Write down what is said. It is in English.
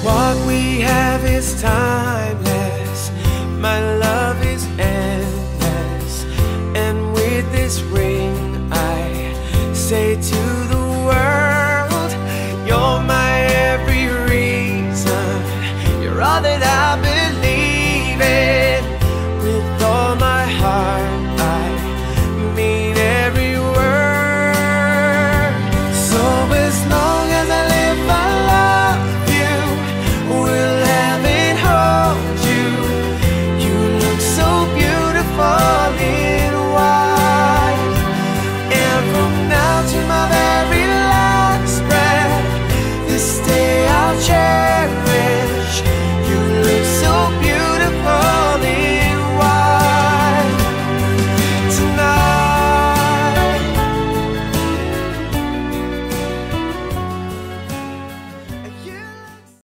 What we have is timeless, my love is endless, and with this ring I say to the world, you're my every reason, you're all that